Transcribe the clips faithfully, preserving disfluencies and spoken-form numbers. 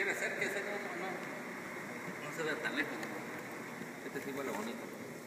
quiere hacer, que ese no, no, no se ve tan lejos. Este sí huele bonito.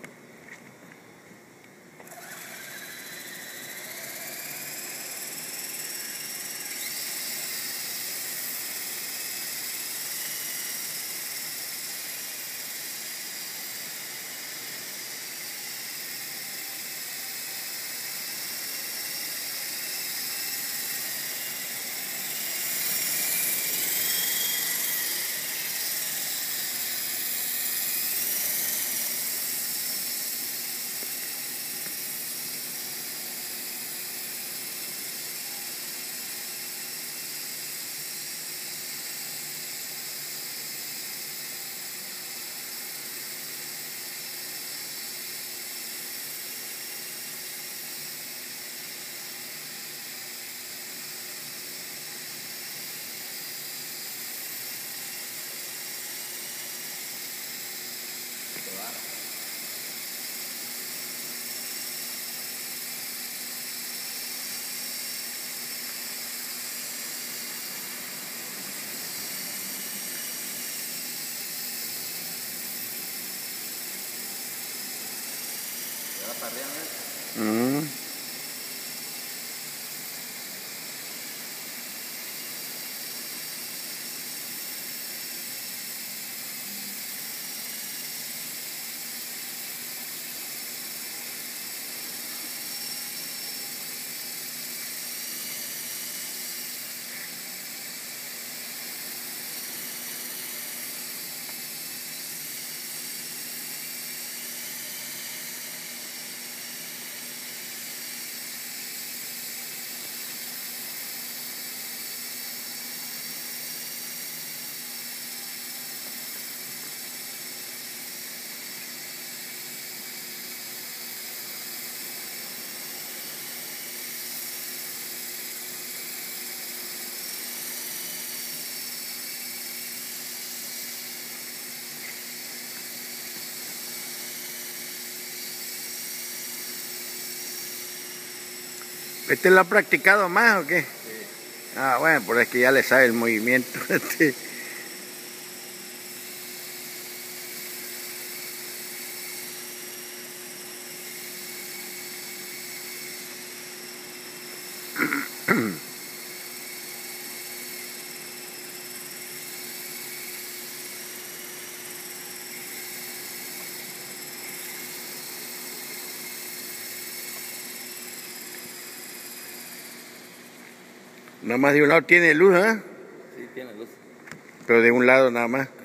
Se va para arriba, ¿no? Mm. ¿Este lo ha practicado más o qué? Sí. Ah, bueno, por es que ya le sabe el movimiento. Este. Nada más de un lado tiene luz, ¿eh? Sí, tiene luz. Pero de un lado nada más.